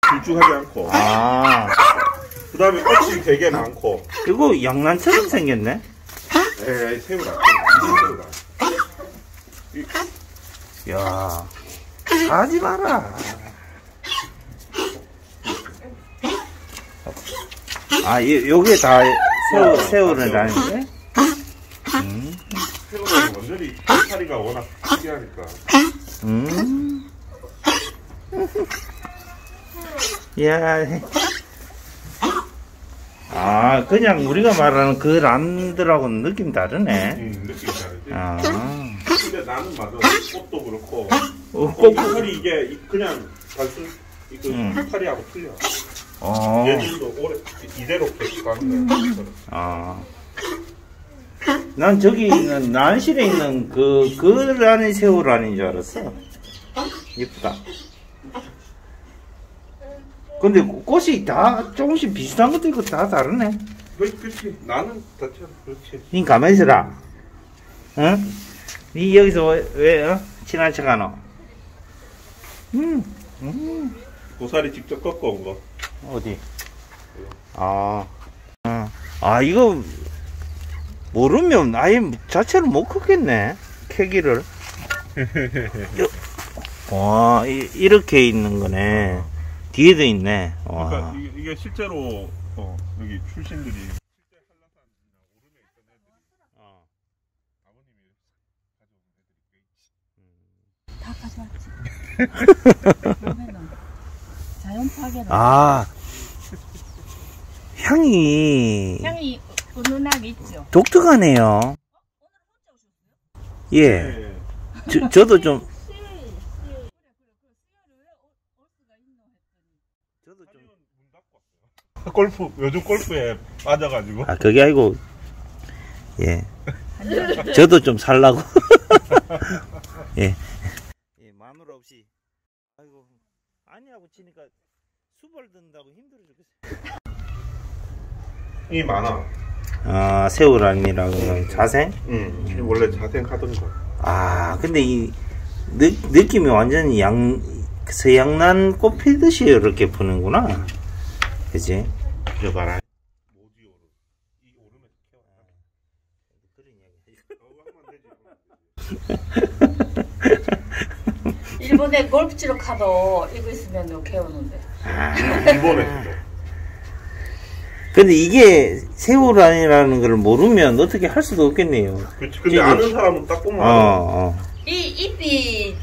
길쭉하지 않고. 아. 그 다음에 꽃이 되게 많고. 이거 양난처럼 생겼네? 에이, 새우다. 새우다. 야, 하지 마라. 아, 요게 다 새우를 다니네? 새우는 완전히 살이가 워낙 특이하니까. 야, 아, 그냥 우리가 말하는 그 란들하고는 느낌 다르네. 느낌이 다르지. 아. 근데 나는 맞아. 꽃도 그렇고. 털이 이게 그냥 단순, 털이하고 틀려. 얘들도 오래, 이대로 계속 가는 거야. 아. 난 저기 있는, 난실에 있는 그 란이 새우란인 줄 알았어. 예쁘다. 근데 꽃이 다 조금씩 비슷한 것도 있고 다 다르네. 그렇지. 나는 자체로 그렇지. 니 가만히 있어라. 응? 니 여기서 왜 친한 척 하노? 고사리 직접 꺾어 온 거. 어디? 아, 이거 모르면 아예 자체를 못 걷겠네. 캐기를. 와, 이렇게 있는 거네. 뒤에도 있네. 와. 그러니까 이게 실제로 여기 출신들이 실제 다 가져왔지. 자연 파괴라. 아, 향이 은은하게 있죠. 독특하네요. 예. 네. 저도 좀. 요즘 골프에 빠져가지고. 아, 그게 아니고, 예. 저도 좀 살라고. 예. 예, 마누라 없이. 아이고, 아니하고 치니까 수발 든다고 힘들어 죽겠어요. 이 많아. 아, 새우란이라고 자생? 원래 자생하던 거. 아, 근데 이, 느낌이 완전히 서양난 꽃 피듯이 이렇게 푸는구나. 그치? 이거 봐라. 모지 오름. 이 오름에서 키워. 일본에 골프 치러 가도 이거 있으면 키우는데. 일본에서도. 근데 이게 새우란이라는 걸 모르면 어떻게 할 수도 없겠네요. 그렇지. 근데 아는 사람은 딱 보면 이 잎이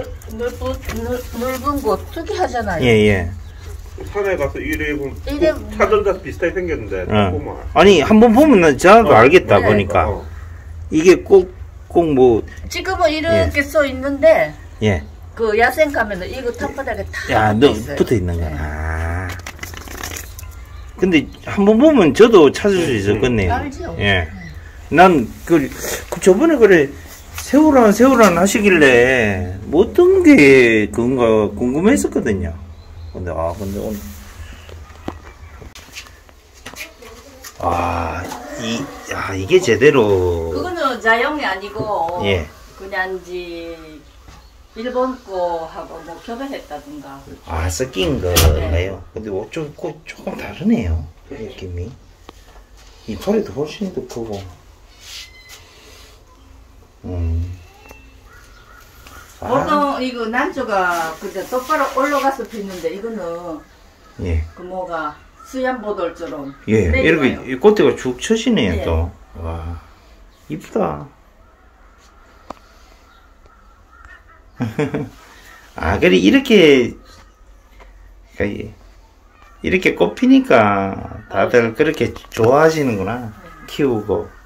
넓은 거 특이하잖아요. 예. 산에 가서 이래 보면 차전자 비슷하게 생겼는데 딱 보면 아니, 한번 보면 저도 알겠다, 네. 보니까. 이게 꼭 뭐. 지금은 이렇게 써 있는데, 예. 그 야생 가면은 이거 탑바닥에 다 야, 붙어 너 있어요. 붙어 있는 거야. 네. 아. 근데 한번 보면 저도 찾을 수 있었겠네요. 알죠. 예. 난 저번에 그래 새우란 하시길래 뭐 어떤 게 그건가 궁금했었거든요. 근데 오늘 이게 제대로 그거는 자연이 아니고 예. 그냥 일본 거하고 뭐 교배했다든가. 섞인 거인가요? 근데 조금 다르네요. 그 느낌이. 이파리도 훨씬 더 크고. 보통 이거 난초가 그때 똑바로 올라가서 피는데 이거는 예. 그 뭐가 수얀보돌처럼 예. 내려와요. 이렇게 이 꽃대가 쭉 쳐지네요, 예. 또. 와. 이쁘다. 아, 그래, 이렇게 꽃 피니까 다들 그렇게 좋아하시는구나. 키우고.